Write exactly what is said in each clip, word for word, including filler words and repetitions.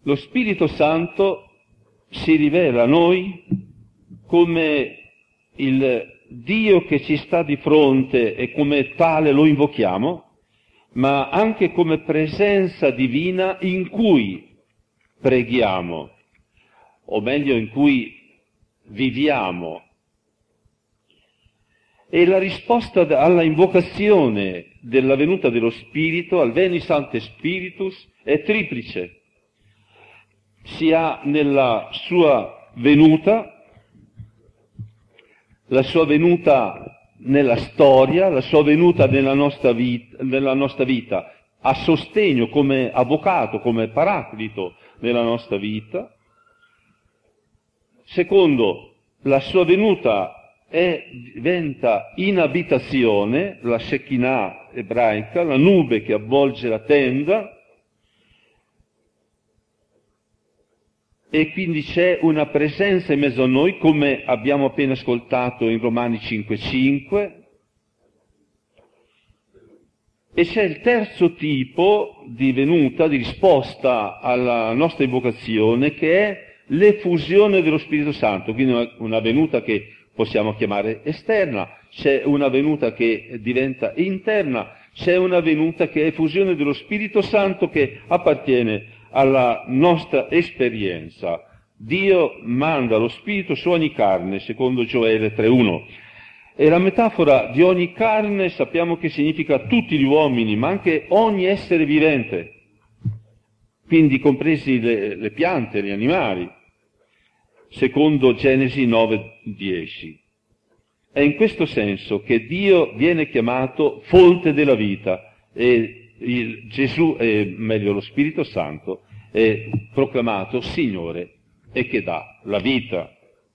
Lo Spirito Santo si rivela a noi come il Dio che ci sta di fronte e come tale lo invochiamo, ma anche come presenza divina in cui preghiamo, o meglio in cui viviamo. E la risposta alla invocazione della venuta dello Spirito, al Veni Sancte Spiritus, è triplice. Si ha nella sua venuta, la sua venuta nella storia, la sua venuta nella nostra vita, nella nostra vita a sostegno come avvocato, come paraclito nella nostra vita. Secondo, la sua venuta è, diventa in abitazione, la Shekinah ebraica, la nube che avvolge la tenda, e quindi c'è una presenza in mezzo a noi, come abbiamo appena ascoltato in Romani cinque cinque. E c'è il terzo tipo di venuta, di risposta alla nostra invocazione, che è l'effusione dello Spirito Santo, quindi una, una venuta che possiamo chiamare esterna, c'è una venuta che diventa interna, c'è una venuta che è effusione dello Spirito Santo che appartiene alla nostra esperienza. Dio manda lo Spirito su ogni carne, secondo Gioele tre uno. E la metafora di ogni carne sappiamo che significa tutti gli uomini, ma anche ogni essere vivente, quindi compresi le, le piante, gli animali, secondo Genesi nove dieci. È in questo senso che Dio viene chiamato fonte della vita e il Gesù, eh, meglio lo Spirito Santo, è proclamato Signore e che dà la vita.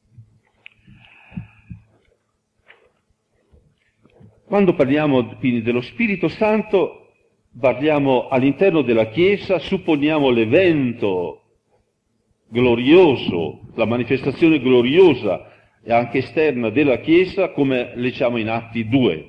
Quando parliamo quindi dello Spirito Santo, parliamo all'interno della Chiesa, supponiamo l'evento glorioso, la manifestazione gloriosa e anche esterna della Chiesa, come leggiamo in Atti due.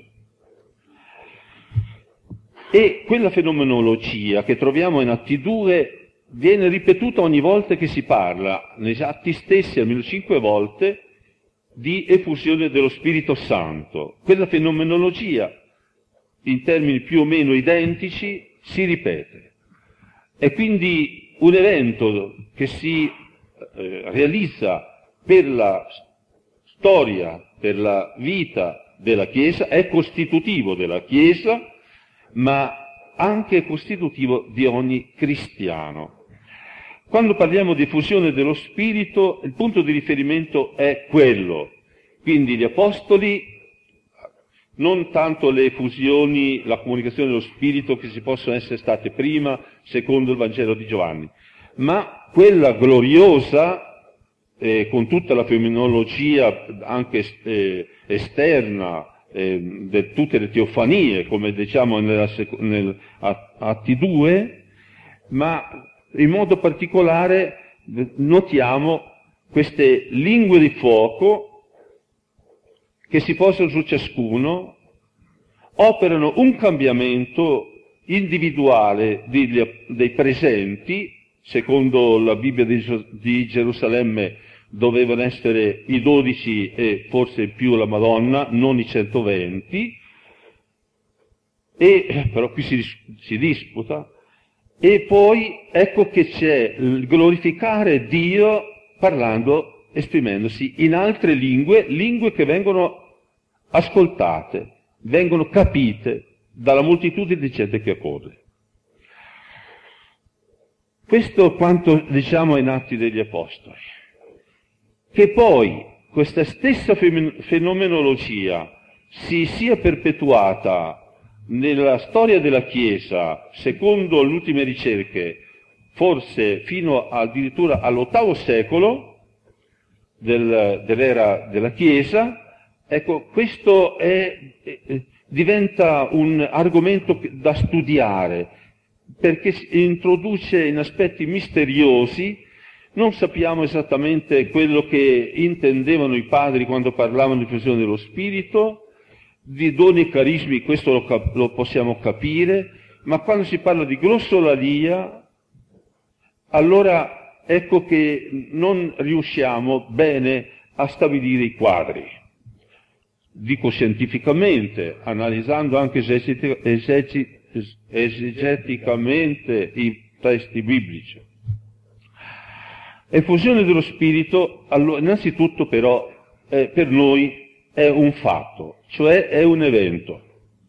E quella fenomenologia che troviamo in Atti due viene ripetuta ogni volta che si parla, negli Atti stessi almeno cinque volte, di effusione dello Spirito Santo. Quella fenomenologia, in termini più o meno identici, si ripete. È quindi un evento che si eh, realizza per la storia, per la vita della Chiesa, è costitutivo della Chiesa, ma anche costitutivo di ogni cristiano. Quando parliamo di effusione dello Spirito, il punto di riferimento è quello. Quindi gli Apostoli, non tanto le effusioni, la comunicazione dello Spirito che si possono essere state prima, secondo il Vangelo di Giovanni, ma quella gloriosa, eh, con tutta la fenomenologia anche eh, esterna, Eh, de tutte le teofanie, come diciamo nella, nel Atti due, ma in modo particolare notiamo queste lingue di fuoco che si posano su ciascuno, operano un cambiamento individuale di, dei presenti, secondo la Bibbia di, di Gerusalemme dovevano essere i dodici e forse più la Madonna, non i centoventi, e, però qui si, si disputa, e poi ecco che c'è il glorificare Dio parlando, esprimendosi in altre lingue, lingue che vengono ascoltate, vengono capite dalla moltitudine di gente che accorre. Questo quanto diciamo in Atti degli Apostoli. Che poi questa stessa fenomenologia si sia perpetuata nella storia della Chiesa, secondo le ultime ricerche, forse fino addirittura all'ottavo secolo del, dell'era della Chiesa, ecco, questo è, eh, diventa un argomento da studiare, perché introduce in aspetti misteriosi. Non sappiamo esattamente quello che intendevano i padri quando parlavano di effusione dello Spirito, di doni e carismi, questo lo, cap- lo possiamo capire, ma quando si parla di glossolalia allora ecco che non riusciamo bene a stabilire i quadri. Dico scientificamente, analizzando anche esegeti- esegi- esegeticamente i testi biblici. Effusione dello Spirito, allora, innanzitutto però, eh, per noi è un fatto, cioè è un evento.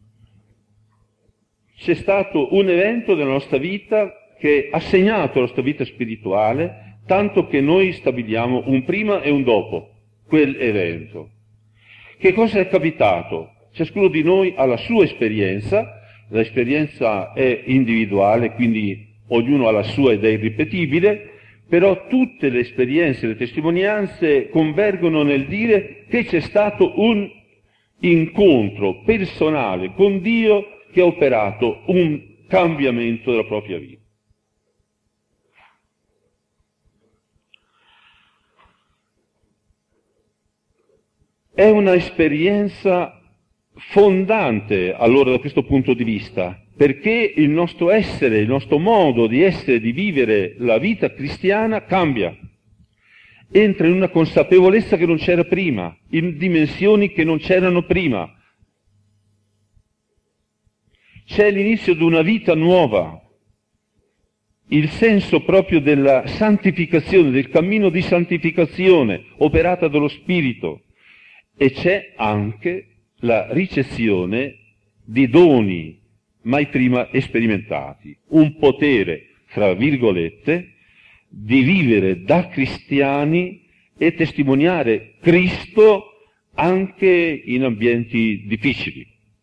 C'è stato un evento della nostra vita che ha segnato la nostra vita spirituale, tanto che noi stabiliamo un prima e un dopo quell'evento. Che cosa è capitato? Ciascuno di noi ha la sua esperienza, l'esperienza è individuale, quindi ognuno ha la sua ed è irripetibile, però tutte le esperienze, le testimonianze convergono nel dire che c'è stato un incontro personale con Dio che ha operato un cambiamento della propria vita. È una esperienza fondante, allora, da questo punto di vista, perché il nostro essere, il nostro modo di essere, di vivere la vita cristiana cambia. Entra in una consapevolezza che non c'era prima, in dimensioni che non c'erano prima. C'è l'inizio di una vita nuova, il senso proprio della santificazione, del cammino di santificazione operata dallo Spirito, e c'è anche la ricezione di doni mai prima sperimentati, un potere, fra virgolette, di vivere da cristiani e testimoniare Cristo anche in ambienti difficili.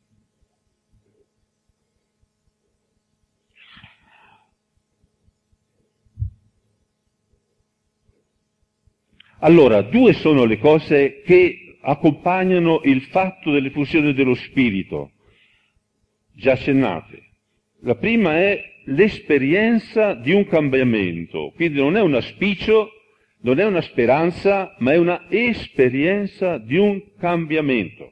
Allora, due sono le cose che accompagnano il fatto dell'effusione dello Spirito, già accennate. La prima è l'esperienza di un cambiamento, quindi non è un auspicio, non è una speranza, ma è una esperienza di un cambiamento.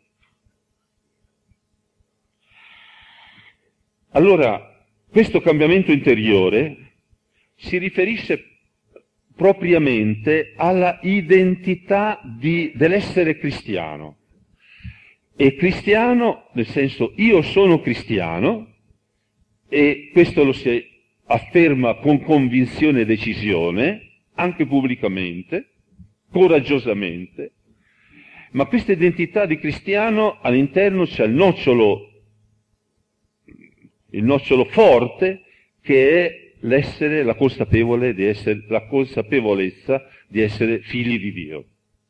Allora, questo cambiamento interiore si riferisce propriamente alla identità di, dell'essere cristiano. E cristiano nel senso io sono cristiano, e questo lo si afferma con convinzione e decisione, anche pubblicamente, coraggiosamente, ma questa identità di cristiano all'interno c'è il nocciolo, il nocciolo forte, che è l'essere, la consapevole di essere, la consapevolezza di essere figli di Dio.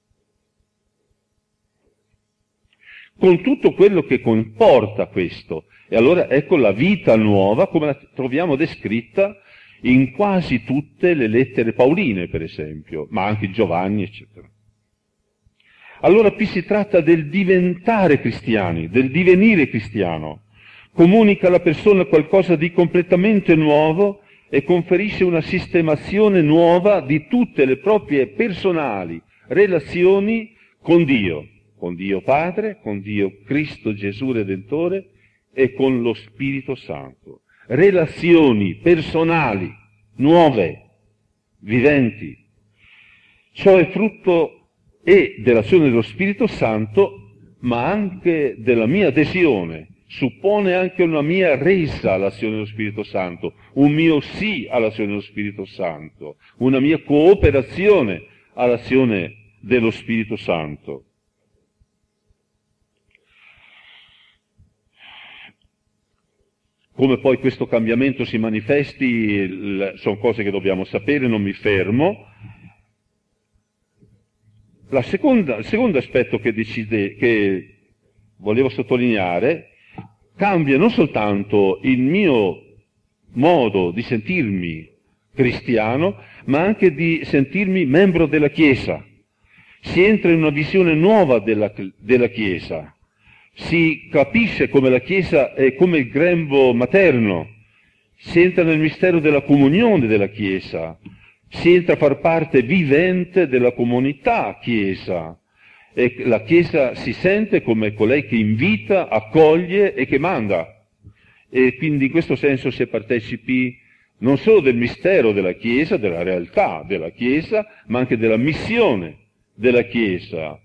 Con tutto quello che comporta questo. E allora ecco la vita nuova come la troviamo descritta in quasi tutte le lettere pauline, per esempio, ma anche Giovanni, eccetera. Allora qui si tratta del diventare cristiani, del divenire cristiano. Comunica alla persona qualcosa di completamente nuovo e conferisce una sistemazione nuova di tutte le proprie personali relazioni con Dio, con Dio Padre, con Dio Cristo Gesù Redentore e con lo Spirito Santo. Relazioni personali, nuove, viventi. Ciò è frutto e dell'azione dello Spirito Santo, ma anche della mia adesione. Suppone anche una mia resa all'azione dello Spirito Santo, un mio sì all'azione dello Spirito Santo, una mia cooperazione all'azione dello Spirito Santo. Come poi questo cambiamento si manifesti, sono cose che dobbiamo sapere, non mi fermo. La seconda, il secondo aspetto che, decide, che volevo sottolineare, cambia non soltanto il mio modo di sentirmi cristiano, ma anche di sentirmi membro della Chiesa. Si entra in una visione nuova della, della Chiesa. Si capisce come la Chiesa è come il grembo materno, si entra nel mistero della comunione della Chiesa, si entra a far parte vivente della comunità Chiesa, e la Chiesa si sente come colei che invita, accoglie e che manda, e quindi in questo senso si è partecipi non solo del mistero della Chiesa, della realtà della Chiesa, ma anche della missione della Chiesa.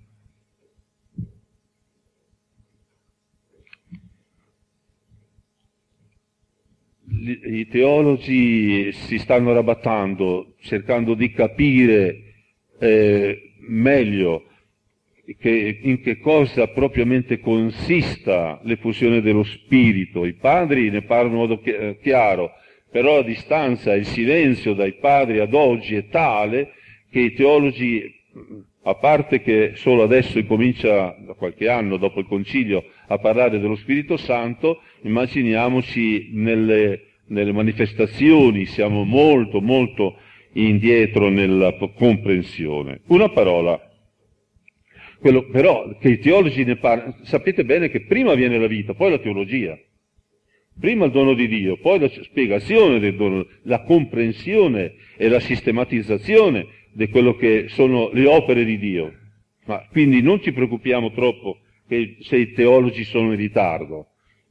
I teologi si stanno arrabattando, cercando di capire eh, meglio che, in che cosa propriamente consista l'effusione dello Spirito. I padri ne parlano in modo chiaro, però la distanza e il silenzio dai padri ad oggi è tale che i teologi, a parte che solo adesso incomincia, da qualche anno dopo il Concilio, a parlare dello Spirito Santo, immaginiamoci nelle, nelle manifestazioni, siamo molto molto indietro nella comprensione. Una parola, quello, però che i teologi ne parlano, sapete bene che prima viene la vita, poi la teologia. Prima il dono di Dio, poi la spiegazione del dono, la comprensione e la sistematizzazione di quello che sono le opere di Dio. Ma quindi non ci preoccupiamo troppo che se i teologi sono in ritardo.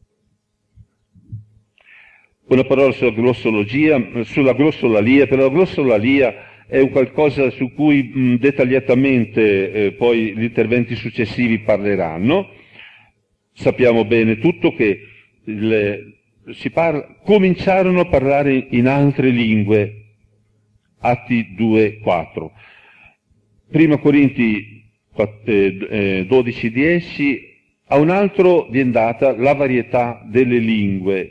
Una parola sulla glossologia, sulla glossolalia, per la glossolalia è un qualcosa su cui mh, dettagliatamente eh, poi gli interventi successivi parleranno. Sappiamo bene tutto che le, si parla, cominciarono a parlare in altre lingue, Atti due quattro. Prima Corinti dodici dieci, a un altro viene data la varietà delle lingue.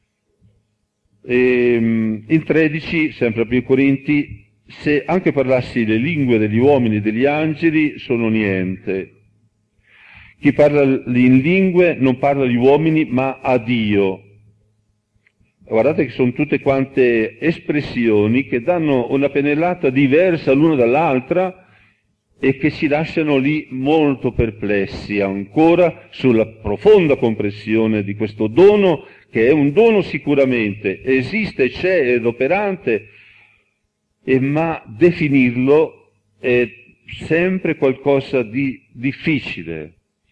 E, in tredici, sempre a Prima Corinti, se anche parlassi le lingue degli uomini e degli angeli, sono niente. Chi parla in lingue non parla agli uomini, ma a Dio. Guardate che sono tutte quante espressioni che danno una pennellata diversa l'una dall'altra e che ci lasciano lì molto perplessi ancora sulla profonda comprensione di questo dono, che è un dono sicuramente, esiste, c'è, ed operante, e ma definirlo è sempre qualcosa di difficile.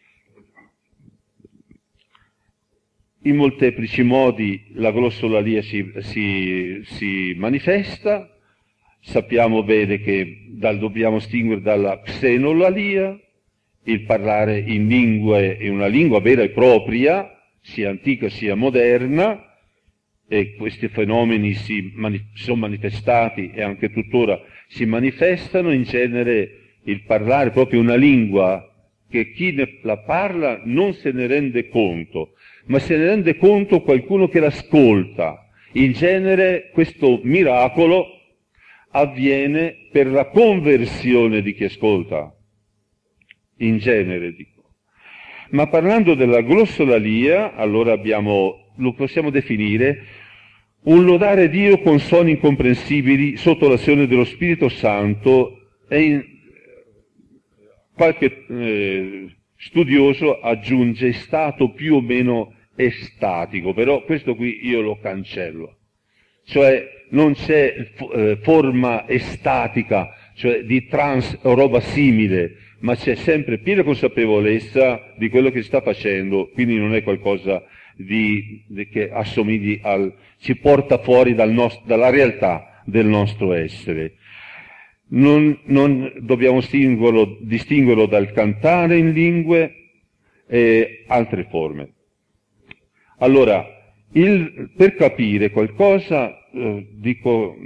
In molteplici modi la glossolalia si, si, si manifesta, sappiamo bene che dal, dobbiamo distinguere dalla xenolalia, il parlare in lingue, in una lingua vera e propria, sia antica sia moderna, e questi fenomeni si mani- sono manifestati e anche tuttora si manifestano, in genere il parlare proprio una lingua che chi ne la parla non se ne rende conto, ma se ne rende conto qualcuno che l'ascolta. In genere questo miracolo avviene per la conversione di chi ascolta. In genere, dico. Ma parlando della glossolalia, allora abbiamo, lo possiamo definire un lodare Dio con suoni incomprensibili sotto l'azione dello Spirito Santo, e in, qualche eh, studioso aggiunge stato più o meno estatico, però questo qui io lo cancello. Cioè non c'è eh, forma estatica, cioè di trance o roba simile, ma c'è sempre piena consapevolezza di quello che si sta facendo, quindi non è qualcosa di, di che assomigli al, ci porta fuori dal nostro, dalla realtà del nostro essere. Non, non dobbiamo distinguerlo, distinguerlo dal cantare in lingue e altre forme. Allora, il, per capire qualcosa, eh, dico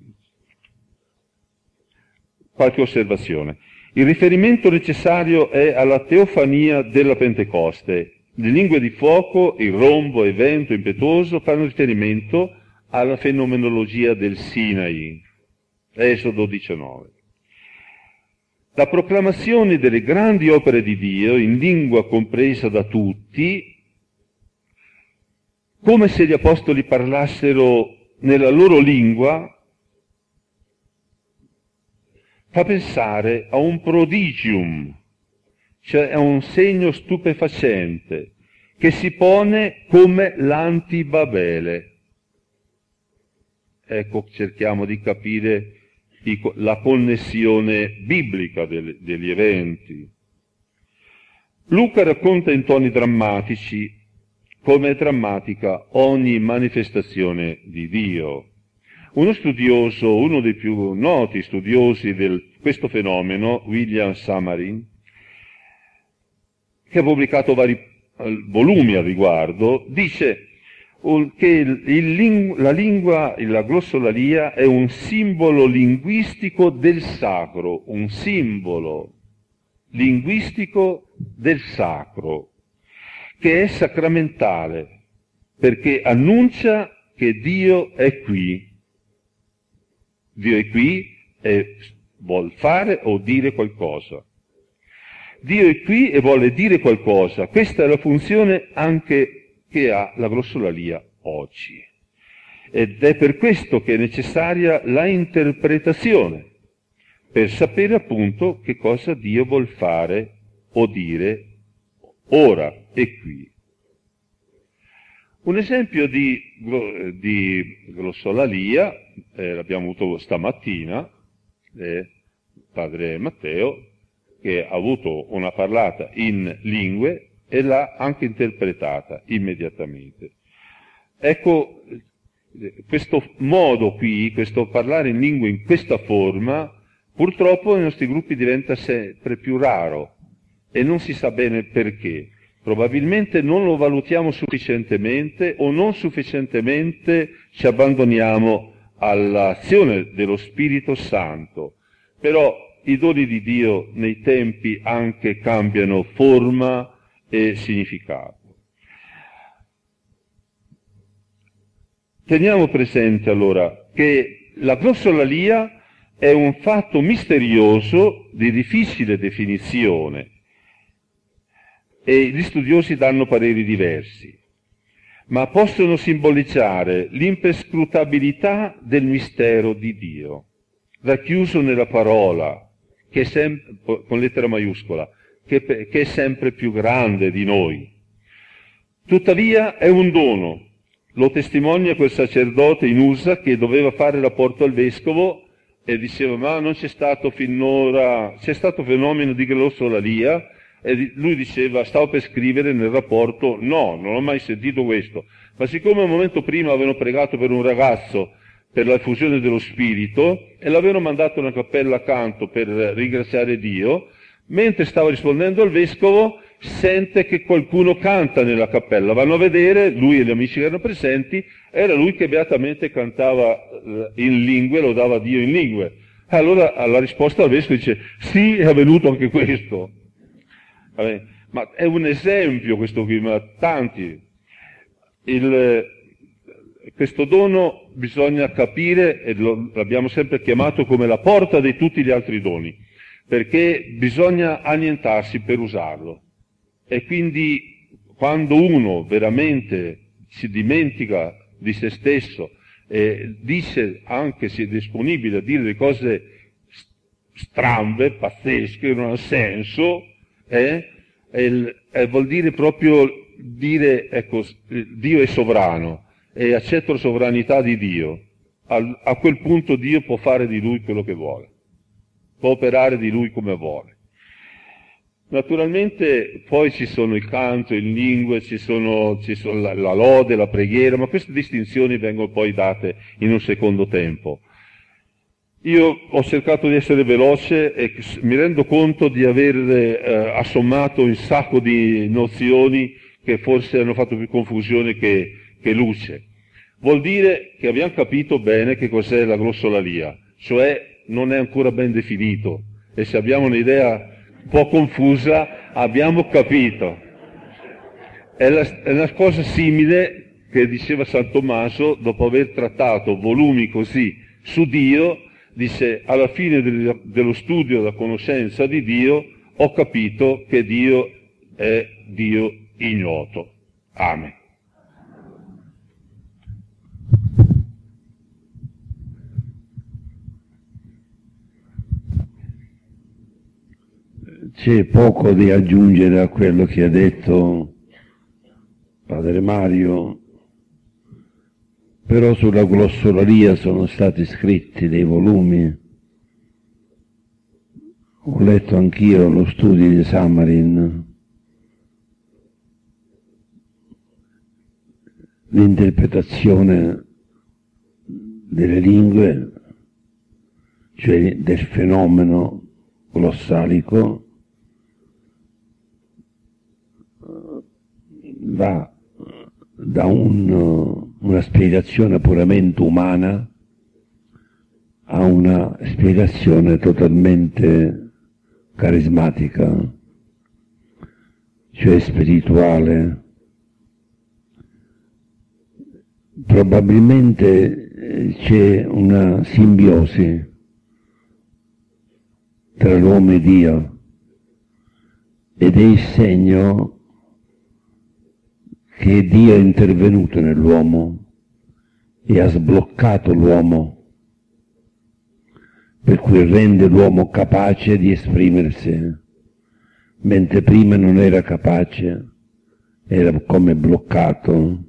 qualche osservazione. Il riferimento necessario è alla teofania della Pentecoste. Le lingue di fuoco, il rombo e vento impetuoso fanno riferimento alla fenomenologia del Sinai. Esodo diciannove. La proclamazione delle grandi opere di Dio in lingua compresa da tutti, come se gli apostoli parlassero nella loro lingua, fa pensare a un prodigium, cioè a un segno stupefacente, che si pone come l'antibabele. Ecco, cerchiamo di capire la connessione biblica degli eventi. Luca racconta in toni drammatici come è drammatica ogni manifestazione di Dio. Uno studioso, uno dei più noti studiosi di questo fenomeno, William Samarin, che ha pubblicato vari volumi al riguardo, dice che il, il, la lingua, la glossolalia è un simbolo linguistico del sacro, un simbolo linguistico del sacro, che è sacramentale, perché annuncia che Dio è qui. Dio è qui e vuol fare o dire qualcosa. Dio è qui e vuole dire qualcosa. Questa è la funzione anche che ha la glossolalia oggi. Ed è per questo che è necessaria la interpretazione, per sapere appunto che cosa Dio vuol fare o dire ora e qui. Un esempio di, di glossolalia, eh, l'abbiamo avuto stamattina, eh, padre Matteo, che ha avuto una parlata in lingue e l'ha anche interpretata immediatamente. Ecco, questo modo qui, questo parlare in lingue in questa forma, purtroppo nei nostri gruppi diventa sempre più raro e non si sa bene perché. Probabilmente non lo valutiamo sufficientemente o non sufficientemente ci abbandoniamo all'azione dello Spirito Santo. Però i doni di Dio nei tempi anche cambiano forma e significato. Teniamo presente allora che la glossolalia è un fatto misterioso di difficile definizione e gli studiosi danno pareri diversi, ma possono simboleggiare l'imperscrutabilità del mistero di Dio, racchiuso nella parola, che è sempre, con lettera maiuscola, che, che è sempre più grande di noi. Tuttavia è un dono. Lo testimonia quel sacerdote in U S A che doveva fare rapporto al vescovo e diceva: ma non c'è stato finora, c'è stato fenomeno di glossolalia? E lui diceva: stavo per scrivere nel rapporto, no, non ho mai sentito questo. Ma siccome un momento prima avevano pregato per un ragazzo per la effusione dello Spirito e l'avevano mandato una cappella accanto per ringraziare Dio, mentre stava rispondendo al vescovo sente che qualcuno canta nella cappella, vanno a vedere, lui e gli amici che erano presenti, era lui che beatamente cantava in lingue, lodava Dio in lingue. Allora alla risposta al vescovo dice: sì, è avvenuto anche questo. Vabbè, ma è un esempio questo qui, ma tanti. Il, questo dono bisogna capire, e lo, l'abbiamo sempre chiamato come la porta di tutti gli altri doni, perché bisogna annientarsi per usarlo. E quindi quando uno veramente si dimentica di se stesso e dice anche, si è disponibile a dire delle cose strambe, pazzesche, non ha senso, eh, e, e vuol dire proprio dire, ecco, Dio è sovrano e accetto la sovranità di Dio. A, a quel punto Dio può fare di lui quello che vuole, può operare di lui come vuole. Naturalmente poi ci sono il canto, in lingue, ci sono, ci sono la, la lode, la preghiera, ma queste distinzioni vengono poi date in un secondo tempo. Io ho cercato di essere veloce e mi rendo conto di aver eh, assommato un sacco di nozioni che forse hanno fatto più confusione che, che luce. Vuol dire che abbiamo capito bene che cos'è la glossolalia, cioè non è ancora ben definito, e se abbiamo un'idea un po' confusa abbiamo capito. È, la, è una cosa simile che diceva San Tommaso dopo aver trattato volumi così su Dio. Dice: alla fine del, dello studio della conoscenza di Dio ho capito che Dio è Dio ignoto. Amen. C'è poco da aggiungere a quello che ha detto Padre Mario, però sulla glossolalia sono stati scritti dei volumi. Ho letto anch'io lo studio di Samarin, l'interpretazione delle lingue, cioè del fenomeno glossalico, va da un, una spiegazione puramente umana a una spiegazione totalmente carismatica, cioè spirituale. Probabilmente c'è una simbiosi tra l'uomo e Dio, ed è il segno che Dio è intervenuto nell'uomo e ha sbloccato l'uomo, per cui rende l'uomo capace di esprimersi, mentre prima non era capace, era come bloccato.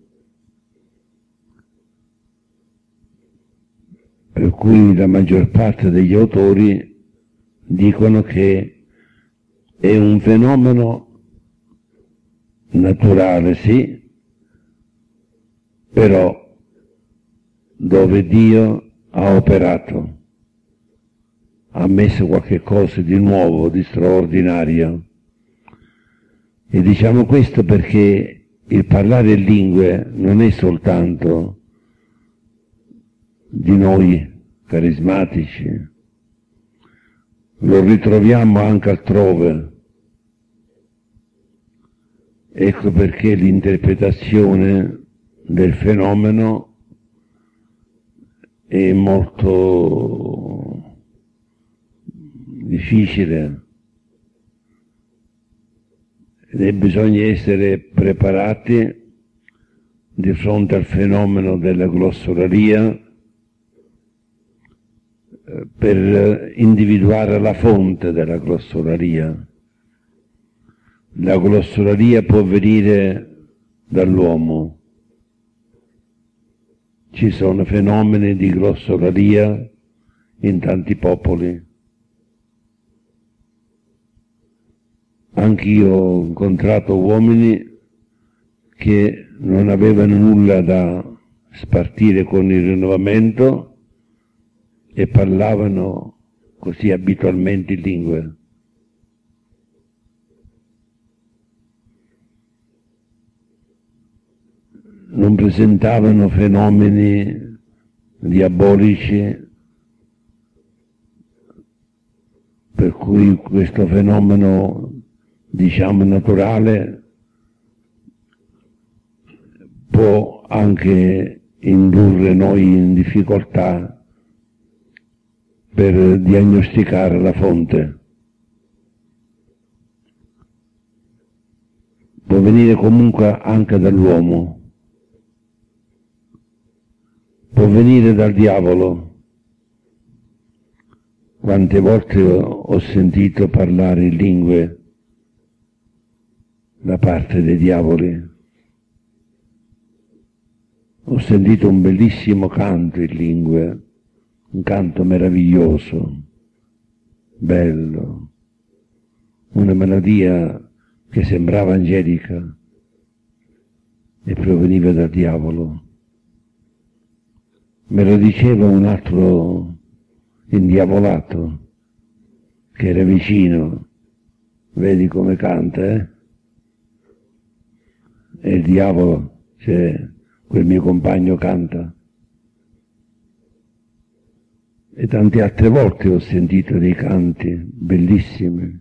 Per cui la maggior parte degli autori dicono che è un fenomeno naturale, sì, però dove Dio ha operato, ha messo qualche cosa di nuovo, di straordinario. E diciamo questo perché il parlare lingue non è soltanto di noi carismatici, lo ritroviamo anche altrove. Ecco perché l'interpretazione del fenomeno è molto difficile e bisogna essere preparati di fronte al fenomeno della glossolalia per individuare la fonte della glossolalia. La glossolalia può venire dall'uomo. Ci sono fenomeni di glossolalia in tanti popoli. Anch'io ho incontrato uomini che non avevano nulla da spartire con il rinnovamento e parlavano così abitualmente in lingue. Non presentavano fenomeni diabolici, per cui questo fenomeno, diciamo, naturale può anche indurre noi in difficoltà per diagnosticare la fonte. Può venire comunque anche dall'uomo, può venire dal diavolo. Quante volte ho sentito parlare in lingue da parte dei diavoli. Ho sentito un bellissimo canto in lingue, un canto meraviglioso, bello, una melodia che sembrava angelica e proveniva dal diavolo. Me lo diceva un altro indiavolato che era vicino. Vedi come canta, eh? E il diavolo, cioè quel mio compagno canta. E tante altre volte ho sentito dei canti bellissimi.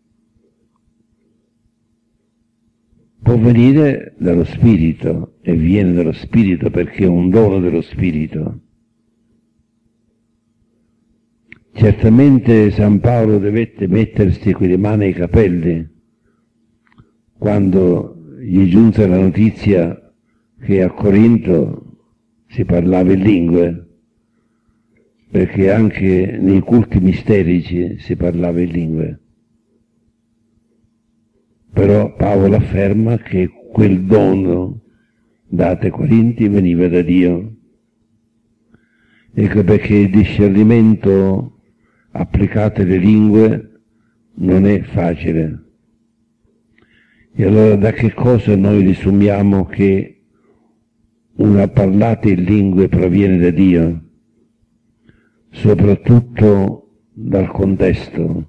Può venire dallo spirito, e viene dallo spirito perché è un dono dello spirito. Certamente San Paolo dovette mettersi quelle mani ai capelli quando gli giunse la notizia che a Corinto si parlava in lingue, perché anche nei culti misterici si parlava in lingue. Però Paolo afferma che quel dono dato ai Corinti veniva da Dio. Ecco perché il discernimento applicato alle lingue non è facile. E allora da che cosa noi riassumiamo che una parlata in lingue proviene da Dio? soprattutto dal contesto.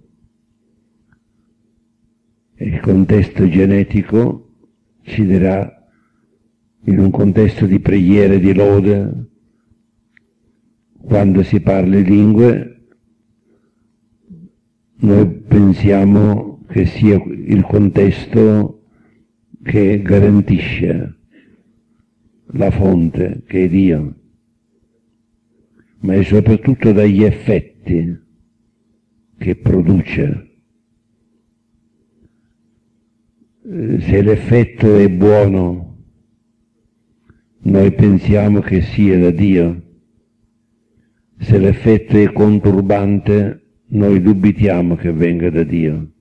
Il contesto genetico ci dirà, in un contesto di preghiera e di lode, quando si parla lingue, noi pensiamo che sia il contesto che garantisce la fonte, che è Dio, ma è soprattutto dagli effetti che produce. Se l'effetto è buono, noi pensiamo che sia da Dio. Se l'effetto è conturbante, noi dubitiamo che venga da Dio.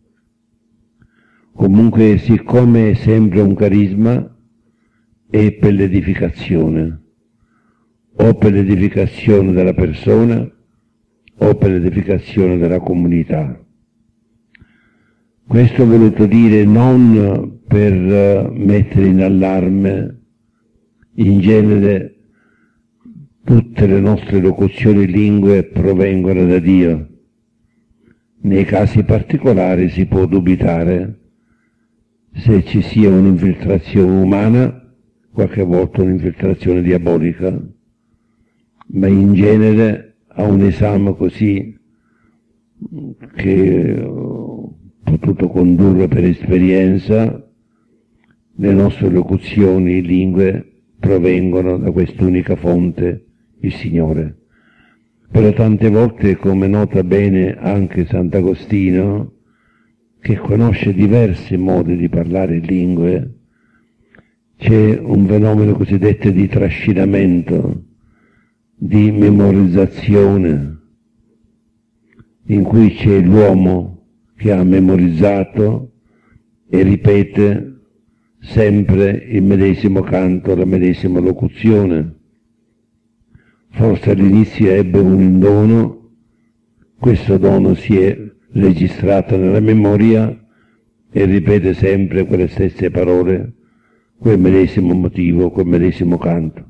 Comunque, siccome è sempre un carisma, è per l'edificazione, o per l'edificazione della persona, o per l'edificazione della comunità. Questo ho voluto dire non per mettere in allarme. In genere tutte le nostre locuzioni lingue provengono da Dio. Nei casi particolari si può dubitare se ci sia un'infiltrazione umana, qualche volta un'infiltrazione diabolica, ma in genere a un esame così che ho potuto condurre per esperienza, le nostre locuzioni lingue provengono da quest'unica fonte, il Signore. Però tante volte, come nota bene anche Sant'Agostino, che conosce diversi modi di parlare lingue, c'è un fenomeno cosiddetto di trascinamento, di memorizzazione, in cui c'è l'uomo che ha memorizzato e ripete sempre il medesimo canto, la medesima locuzione. Forse all'inizio ebbe un dono, questo dono si è registrato nella memoria e ripete sempre quelle stesse parole, quel medesimo motivo, quel medesimo canto.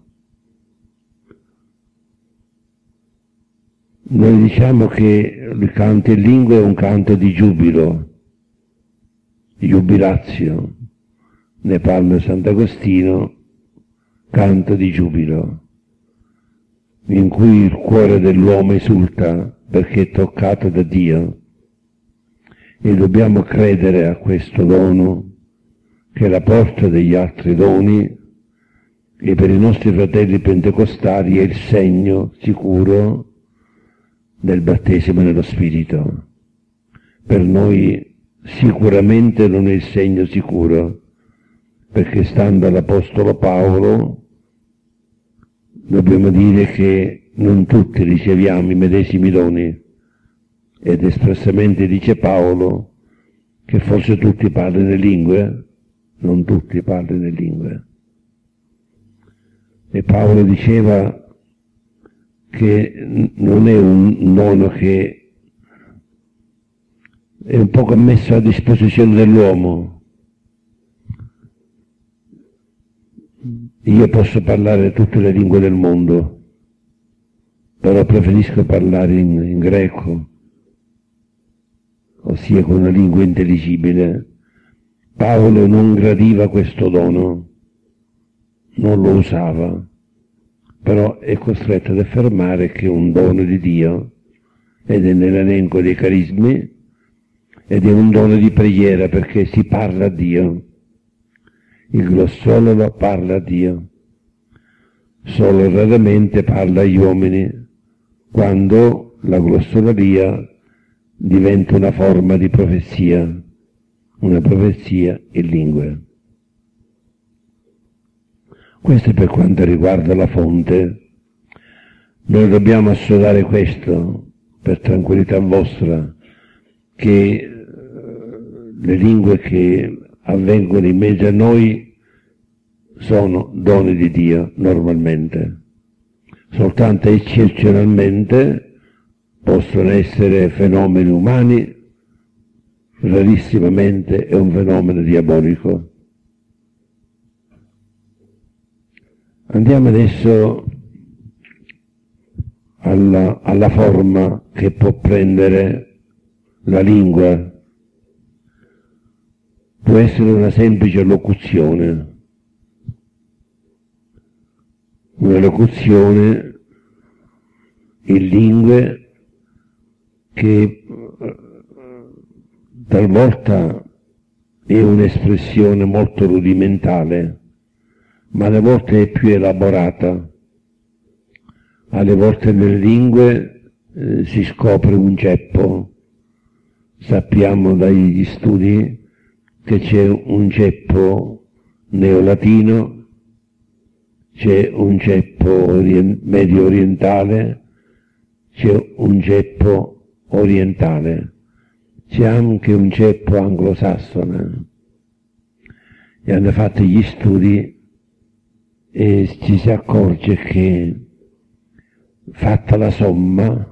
Noi diciamo che il canto in lingua è un canto di giubilo, jubilazio. Ne parla Sant'Agostino, canto di giubilo, in cui il cuore dell'uomo esulta perché è toccato da Dio, e dobbiamo credere a questo dono che è la porta degli altri doni, e per i nostri fratelli pentecostali è il segno sicuro del battesimo nello Spirito. Per noi sicuramente non è il segno sicuro, perché stando all'Apostolo Paolo dobbiamo dire che non tutti riceviamo i medesimi doni, ed espressamente dice Paolo che forse tutti parlano le lingue, non tutti parlano le lingue. E Paolo diceva che non è un dono che è un poco messo a disposizione dell'uomo. Io posso parlare tutte le lingue del mondo, però preferisco parlare in, in greco, ossia con una lingua intelligibile. Paolo non gradiva questo dono, non lo usava, però è costretto ad affermare che è un dono di Dio, ed è nell'elenco dei carismi, ed è un dono di preghiera perché si parla a Dio. Il glossologo parla a Dio, solo raramente parla agli uomini, quando la glossolalia diventa una forma di profezia, una profezia in lingue. Questo è per quanto riguarda la fonte. Noi dobbiamo assodare questo, per tranquillità vostra, che le lingue che avvengono in mezzo a noi sono doni di Dio normalmente, soltanto eccezionalmente possono essere fenomeni umani, rarissimamente è un fenomeno diabolico. Andiamo adesso alla, alla forma che può prendere la lingua. Può essere una semplice locuzione, una locuzione in lingue che talvolta è un'espressione molto rudimentale, ma alle volte è più elaborata. Alle volte nelle lingue eh, si scopre un ceppo. Sappiamo dagli studi che c'è un ceppo neolatino, c'è un ceppo orient- medio orientale, c'è un ceppo orientale, c'è anche un ceppo anglosassone. E hanno fatto gli studi e ci si accorge che, fatta la somma,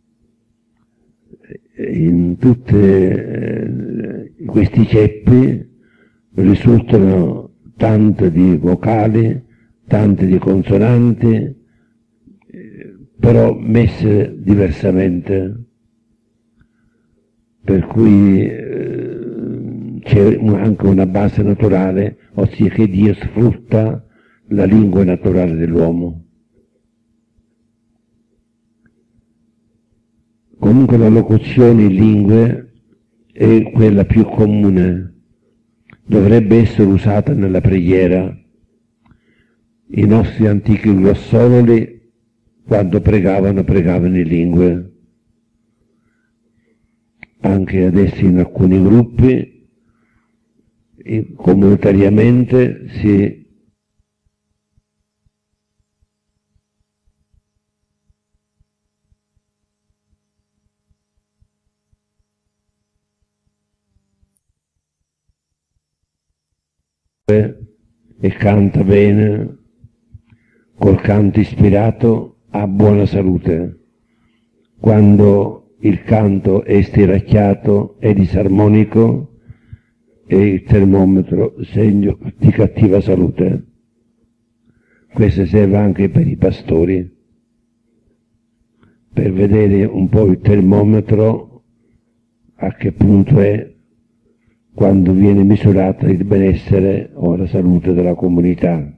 in tutti questi ceppi risultano tante di vocali, tante di consonanti, però messe diversamente, per cui eh, c'è anche una base naturale, ossia che Dio sfrutta la lingua naturale dell'uomo. Comunque la locuzione in lingue è quella più comune, dovrebbe essere usata nella preghiera. I nostri antichi glossololi, quando pregavano, pregavano in lingue. Anche adesso in alcuni gruppi, comunitariamente, si e canta bene, col canto ispirato ha buona salute. Quando il canto è stiracchiato e disarmonico è il termometro segno di cattiva salute. Questo serve anche per i pastori, per vedere un po' il termometro a che punto è quando viene misurato il benessere o la salute della comunità.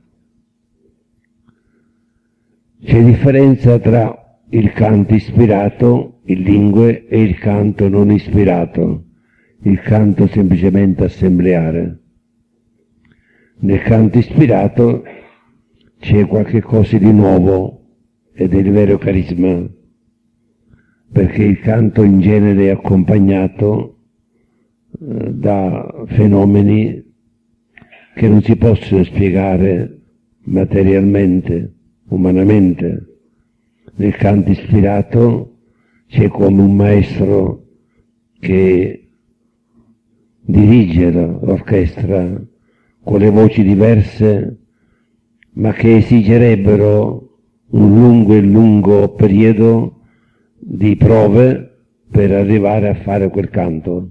C'è differenza tra il canto ispirato in lingue e il canto non ispirato, il canto semplicemente assembleare. Nel canto ispirato c'è qualche cosa di nuovo ed è il vero carisma, perché il canto in genere è accompagnato da fenomeni che non si possono spiegare materialmente, umanamente. Nel canto ispirato c'è come un maestro che dirige l'orchestra con le voci diverse, ma che esigerebbero un lungo e lungo periodo di prove per arrivare a fare quel canto.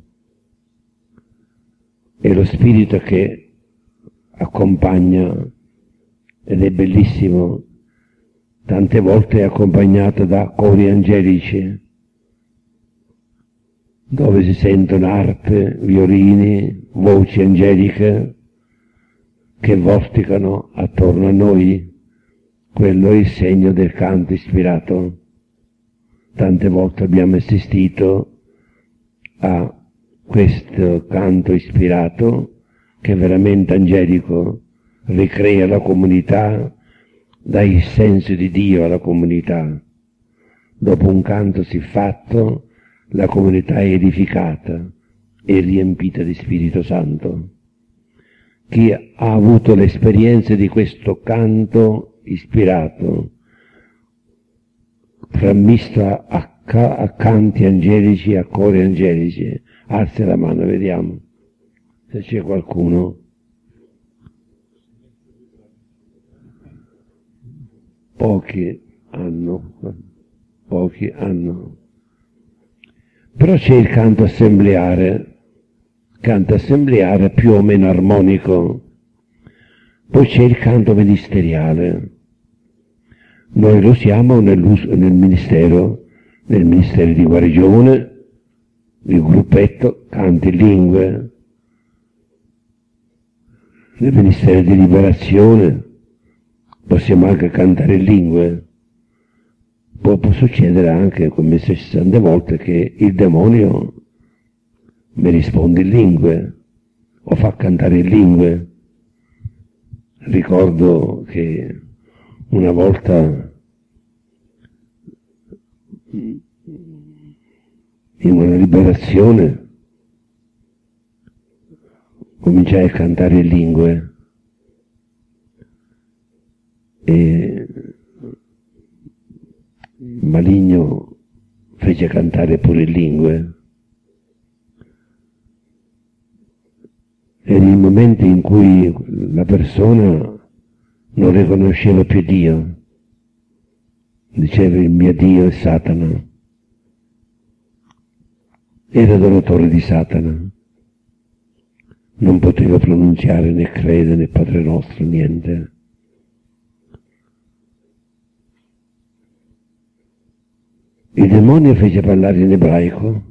È lo spirito che accompagna, ed è bellissimo, tante volte è accompagnato da cori angelici, dove si sentono arpe, violini, voci angeliche che vorticano attorno a noi. Quello è il segno del canto ispirato. Tante volte abbiamo assistito a questo canto ispirato, che è veramente angelico, ricrea la comunità, dà il senso di Dio alla comunità. Dopo un canto siffatto, la comunità è edificata e riempita di Spirito Santo. Chi ha avuto l'esperienza di questo canto ispirato, frammisto a, a, a canti angelici, a cori angelici, alzi la mano, vediamo se c'è qualcuno. Pochi hanno, pochi hanno. Però c'è il canto assembleare, canto assembleare più o meno armonico. Poi c'è il canto ministeriale. Noi lo siamo nel ministero, nel ministero di guarigione, il gruppetto Canti in Lingue, nel ministero di liberazione, possiamo anche cantare in lingue. Può, può succedere anche, come sessanta volte, che il demonio mi risponde in lingue o fa cantare in lingue. Ricordo che una volta in una liberazione cominciai a cantare in lingue e il maligno fece cantare pure in lingue. Erano i momenti in cui la persona non riconosceva più Dio, diceva il mio Dio è Satana, era adoratore di Satana, non poteva pronunziare né credere né Padre Nostro, niente. Il demonio fece parlare in ebraico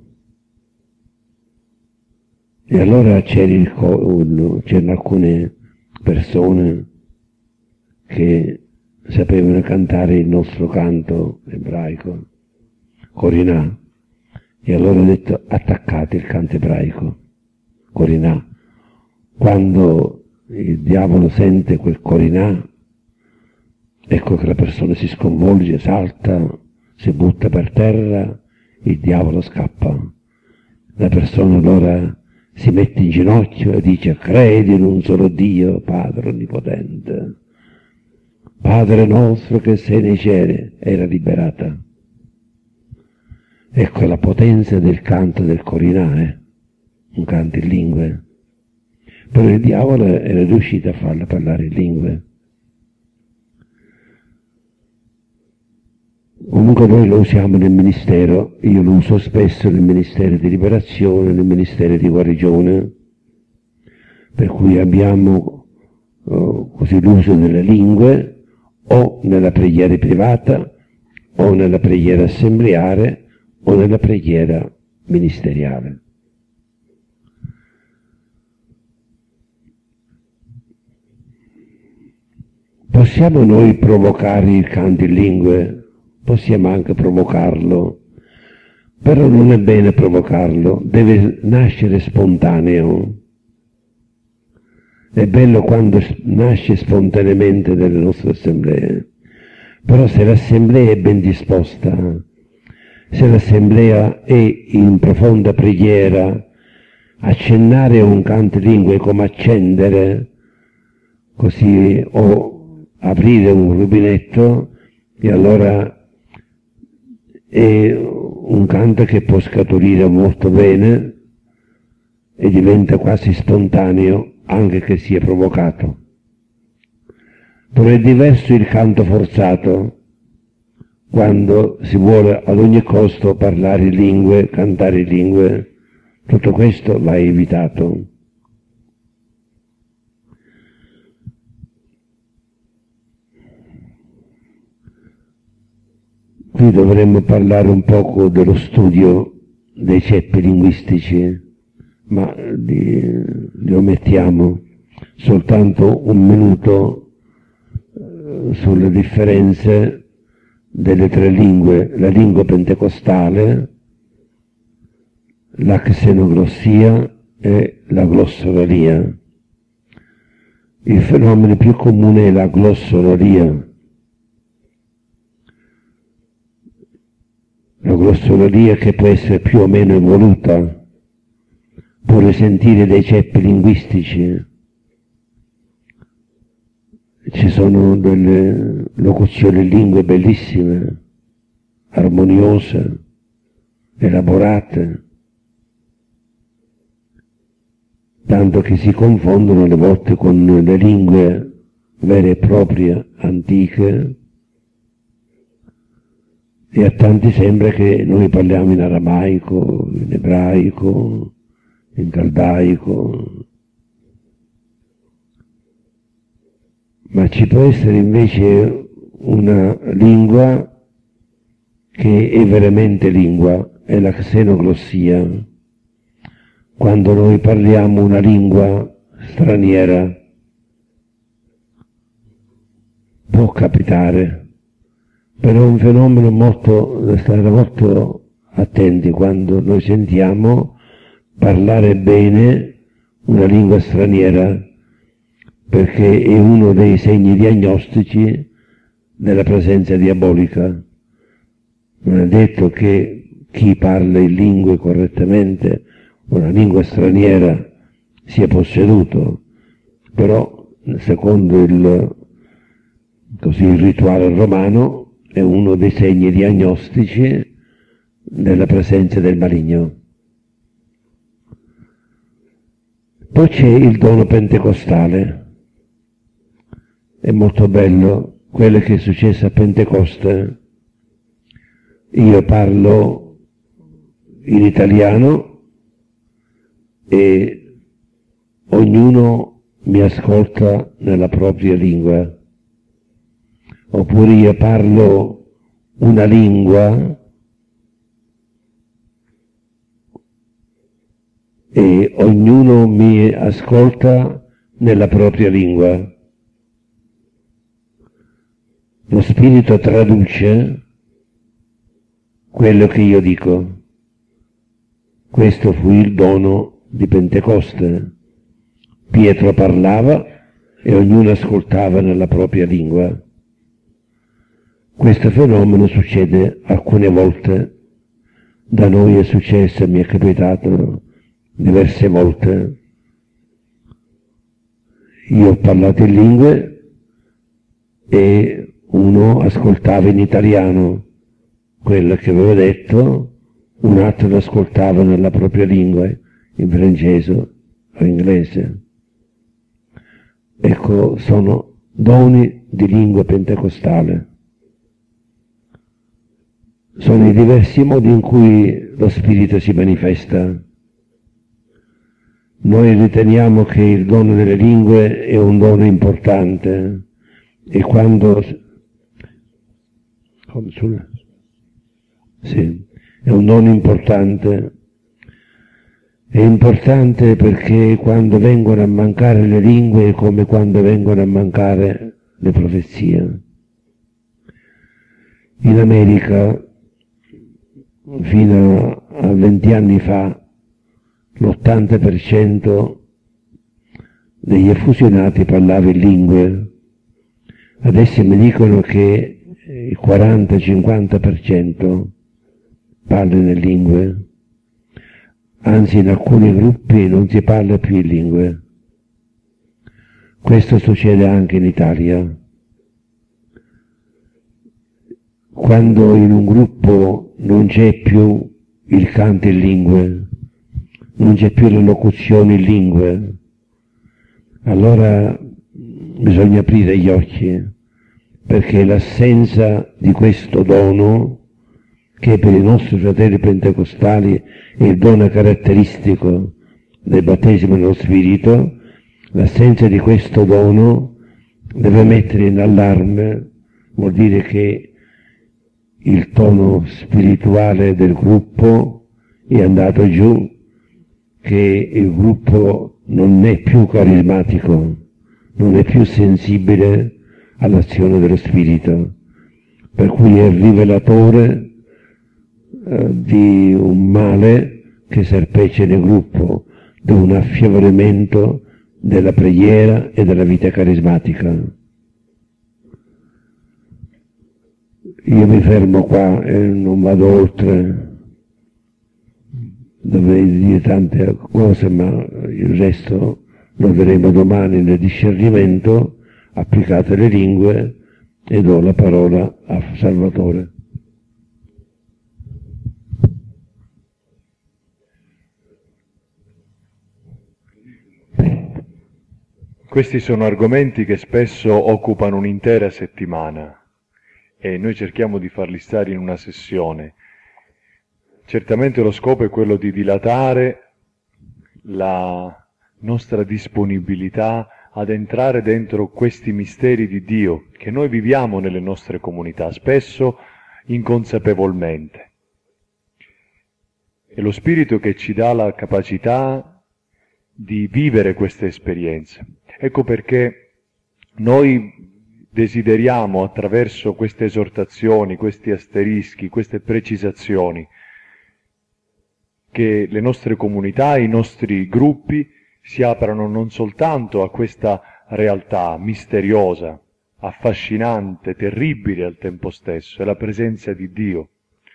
e allora c'erano alcune persone che sapevano cantare il nostro canto ebraico, Corinà, e allora ho detto attaccate il canto ebraico, Corinà. Quando il diavolo sente quel Corinà, ecco che la persona si sconvolge, salta, si butta per terra, il diavolo scappa. La persona allora si mette in ginocchio e dice credi in un solo Dio, Padre Onnipotente. Padre nostro che sei nei cieli, era liberata. Ecco la potenza del canto del Corinà, eh? Un canto in lingue. Però il diavolo era riuscito a farla parlare in lingue. Comunque noi lo usiamo nel ministero, io lo uso spesso nel ministero di liberazione, nel ministero di guarigione, per cui abbiamo oh, così l'uso delle lingue o nella preghiera privata o nella preghiera assembleare o nella preghiera ministeriale. Possiamo noi provocare il canto in lingue? Possiamo anche provocarlo, però non è bene provocarlo, deve nascere spontaneo. È bello quando nasce spontaneamente nelle nostre assemblee, però se l'assemblea è ben disposta, se l'assemblea è in profonda preghiera, accennare un canto in lingue è come accendere, così, o aprire un rubinetto, e allora è un canto che può scaturire molto bene e diventa quasi spontaneo, anche che sia provocato. Però è diverso il canto forzato, quando si vuole ad ogni costo parlare in lingue, cantare in lingue. Tutto questo va evitato. Qui dovremmo parlare un poco dello studio dei ceppi linguistici, ma li, li omettiamo. Soltanto un minuto eh, sulle differenze delle tre lingue, la lingua pentecostale, la xenoglossia e la glossolalia. Il fenomeno più comune è la glossolalia. La glossolalia che può essere più o meno evoluta, può risentire dei ceppi linguistici. Ci sono delle locuzioni in lingue bellissime, armoniose, elaborate, tanto che si confondono alle volte con le lingue vere e proprie, antiche, e a tanti sembra che noi parliamo in aramaico, in ebraico, in caldaico, ma ci può essere invece una lingua che è veramente lingua, è la xenoglossia. Quando noi parliamo una lingua straniera, può capitare, però è un fenomeno molto, da stare molto attenti quando noi sentiamo parlare bene una lingua straniera, perché è uno dei segni diagnostici della presenza diabolica. Non è detto che chi parla in lingue correttamente una lingua straniera sia posseduto, però secondo il, così, il rituale romano è uno dei segni diagnostici della presenza del maligno. Poi c'è il dono pentecostale. È molto bello quello che è successo a Pentecoste. Io parlo in italiano e ognuno mi ascolta nella propria lingua. Oppure io parlo una lingua e ognuno mi ascolta nella propria lingua. Lo Spirito traduce quello che io dico. Questo fu il dono di Pentecoste. Pietro parlava e ognuno ascoltava nella propria lingua. Questo fenomeno succede alcune volte. Da noi è successo, mi è capitato diverse volte. Io ho parlato in lingue e uno ascoltava in italiano quello che avevo detto, un altro lo ascoltava nella propria lingua, in francese o inglese. Ecco, sono doni di lingua pentecostale. Sono i diversi modi in cui lo Spirito si manifesta. Noi riteniamo che il dono delle lingue è un dono importante e quando... Sì, è un dono importante. È importante perché quando vengono a mancare le lingue è come quando vengono a mancare le profezie. In America, fino a venti anni fa, l'ottanta per cento degli effusionati parlava in lingue. Adesso mi dicono che il quaranta cinquanta per cento parla in lingue. Anzi, in alcuni gruppi non si parla più in lingue. Questo succede anche in Italia. Quando in un gruppo non c'è più il canto in lingue, non c'è più l'elocuzione in lingue, allora bisogna aprire gli occhi, perché l'assenza di questo dono, che per i nostri fratelli pentecostali è il dono caratteristico del battesimo nello Spirito, l'assenza di questo dono deve mettere in allarme, vuol dire che il tono spirituale del gruppo è andato giù, che il gruppo non è più carismatico, non è più sensibile all'azione dello Spirito, per cui è il rivelatore eh, di un male che serpeggia nel gruppo, di un affievolimento della preghiera e della vita carismatica. Io mi fermo qua e non vado oltre, dovrei dire tante cose, ma il resto lo vedremo domani nel discernimento applicato alle lingue, e do la parola a Salvatore. Questi sono argomenti che spesso occupano un'intera settimana e noi cerchiamo di farli stare in una sessione. Certamente lo scopo è quello di dilatare la nostra disponibilità ad entrare dentro questi misteri di Dio che noi viviamo nelle nostre comunità, spesso inconsapevolmente. È lo Spirito che ci dà la capacità di vivere queste esperienze. Ecco perché noi desideriamo, attraverso queste esortazioni, questi asterischi, queste precisazioni, che le nostre comunità, i nostri gruppi si aprano non soltanto a questa realtà misteriosa, affascinante, terribile al tempo stesso, è la presenza di Dio,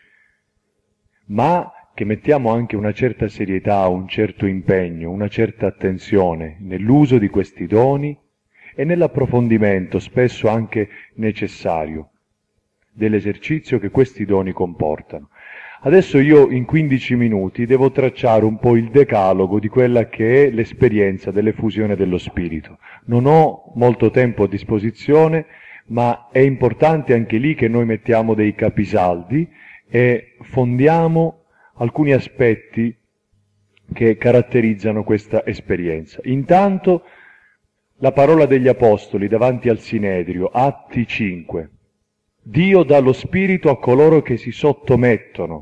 ma che mettiamo anche una certa serietà, un certo impegno, una certa attenzione nell'uso di questi doni e nell'approfondimento, spesso anche necessario, dell'esercizio che questi doni comportano. Adesso io in quindici minuti devo tracciare un po' il decalogo di quella che è l'esperienza dell'effusione dello Spirito. Non ho molto tempo a disposizione, ma è importante anche lì che noi mettiamo dei capisaldi e fondiamo alcuni aspetti che caratterizzano questa esperienza. Intanto la parola degli Apostoli davanti al Sinedrio, Atti cinque. Dio dà lo Spirito a coloro che si sottomettono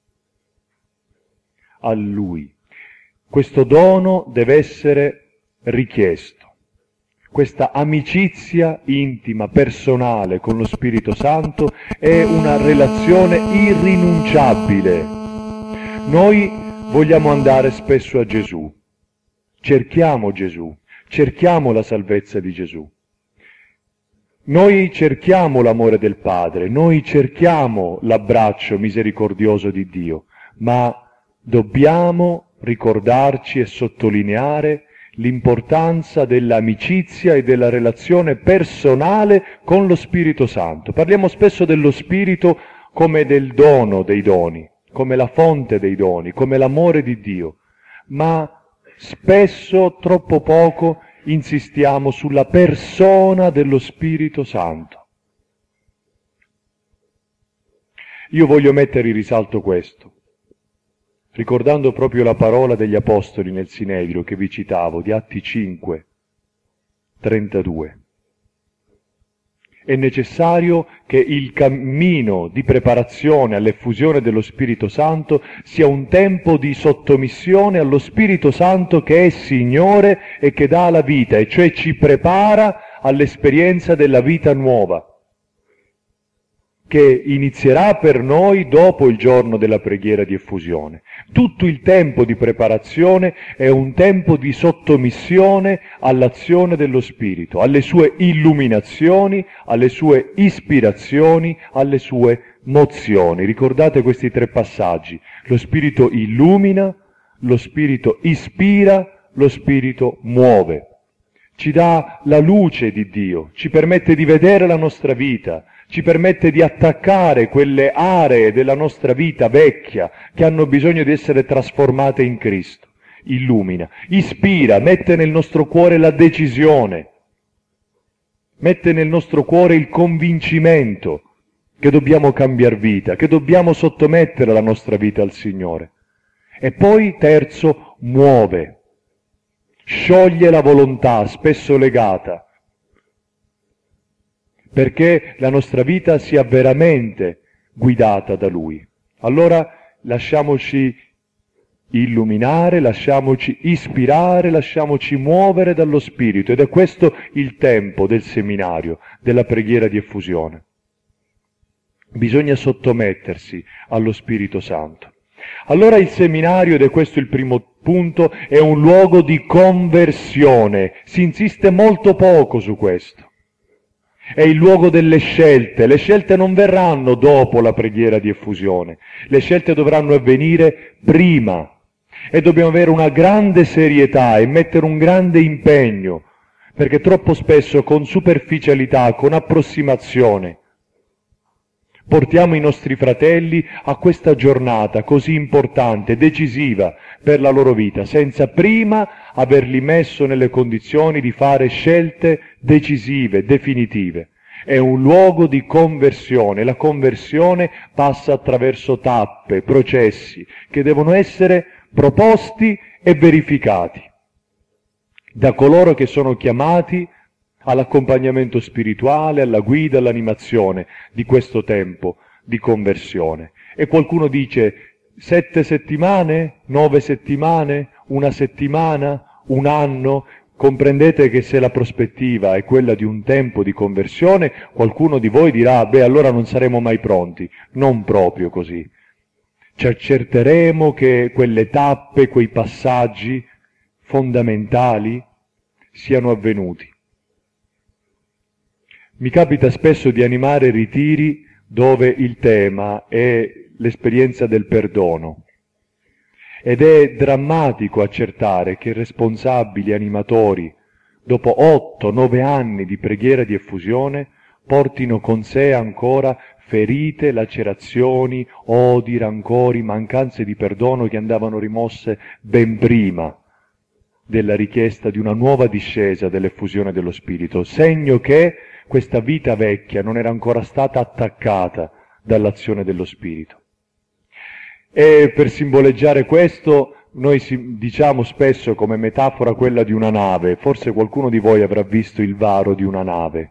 a Lui. Questo dono deve essere richiesto. Questa amicizia intima, personale con lo Spirito Santo è una relazione irrinunciabile. Noi vogliamo andare spesso a Gesù, cerchiamo Gesù, cerchiamo la salvezza di Gesù. Noi cerchiamo l'amore del Padre, noi cerchiamo l'abbraccio misericordioso di Dio, ma dobbiamo ricordarci e sottolineare l'importanza dell'amicizia e della relazione personale con lo Spirito Santo. Parliamo spesso dello Spirito come del dono dei doni, come la fonte dei doni, come l'amore di Dio, ma spesso, troppo poco, insistiamo sulla persona dello Spirito Santo. Io voglio mettere in risalto questo, ricordando proprio la parola degli Apostoli nel Sinedrio che vi citavo, di Atti cinque, trentadue. È necessario che il cammino di preparazione all'effusione dello Spirito Santo sia un tempo di sottomissione allo Spirito Santo che è Signore e che dà la vita, e cioè ci prepara all'esperienza della vita nuova, che inizierà per noi dopo il giorno della preghiera di effusione. Tutto il tempo di preparazione è un tempo di sottomissione all'azione dello Spirito, alle sue illuminazioni, alle sue ispirazioni, alle sue mozioni. Ricordate questi tre passaggi. Lo Spirito illumina, lo Spirito ispira, lo Spirito muove. Ci dà la luce di Dio, ci permette di vedere la nostra vita, ci permette di attaccare quelle aree della nostra vita vecchia che hanno bisogno di essere trasformate in Cristo. Illumina, ispira, mette nel nostro cuore la decisione, mette nel nostro cuore il convincimento che dobbiamo cambiare vita, che dobbiamo sottomettere la nostra vita al Signore. E poi, terzo, muove, scioglie la volontà, spesso legata, perché la nostra vita sia veramente guidata da Lui. Allora lasciamoci illuminare, lasciamoci ispirare, lasciamoci muovere dallo Spirito, ed è questo il tempo del seminario, della preghiera di effusione. Bisogna sottomettersi allo Spirito Santo. Allora il seminario, ed è questo il primo punto, è un luogo di conversione. Si insiste molto poco su questo. È il luogo delle scelte. Le scelte non verranno dopo la preghiera di effusione. Le scelte dovranno avvenire prima. E dobbiamo avere una grande serietà e mettere un grande impegno, perché troppo spesso con superficialità, con approssimazione, portiamo i nostri fratelli a questa giornata così importante, decisiva per la loro vita, senza prima averli messo nelle condizioni di fare scelte decisive, definitive. È un luogo di conversione. La conversione passa attraverso tappe, processi, che devono essere proposti e verificati. da coloro che sono chiamati all'accompagnamento spirituale, alla guida, all'animazione di questo tempo di conversione. E qualcuno dice sette settimane, nove settimane, una settimana, un anno. Comprendete che se la prospettiva è quella di un tempo di conversione, qualcuno di voi dirà, beh, allora non saremo mai pronti. Non proprio così. Ci accerteremo che quelle tappe, quei passaggi fondamentali siano avvenuti. Mi capita spesso di animare ritiri dove il tema è l'esperienza del perdono ed è drammatico accertare che responsabili animatori, dopo otto, nove anni di preghiera di effusione, portino con sé ancora ferite, lacerazioni, odi, rancori, mancanze di perdono che andavano rimosse ben prima della richiesta di una nuova discesa dell'effusione dello Spirito, segno che questa vita vecchia non era ancora stata attaccata dall'azione dello Spirito. E per simboleggiare questo, noi diciamo spesso come metafora quella di una nave. Forse qualcuno di voi avrà visto il varo di una nave.